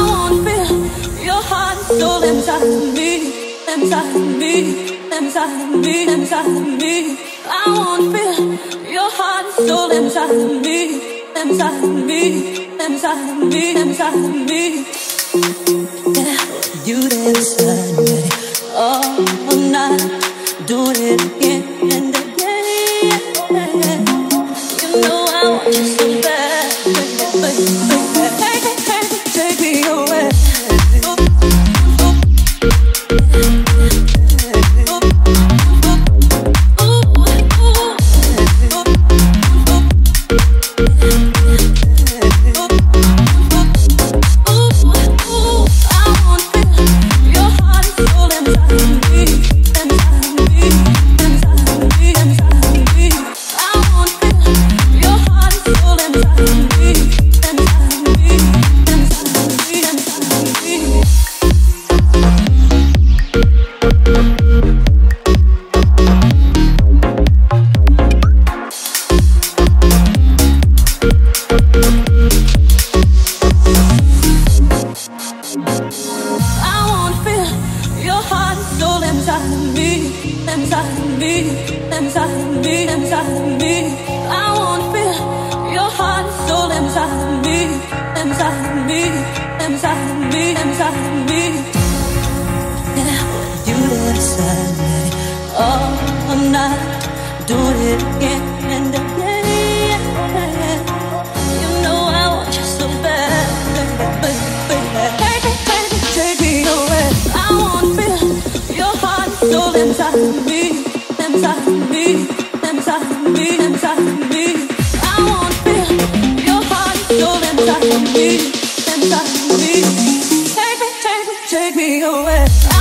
wanna feel your heart and soul inside of me, inside of me, inside of me, inside of me. I wanna feel your heart and soul inside of me, inside of me, inside of me, inside of me. Yeah, you there beside me all night, doing it again and again. You know I want you so bad, baby, baby, take me away. Take me away.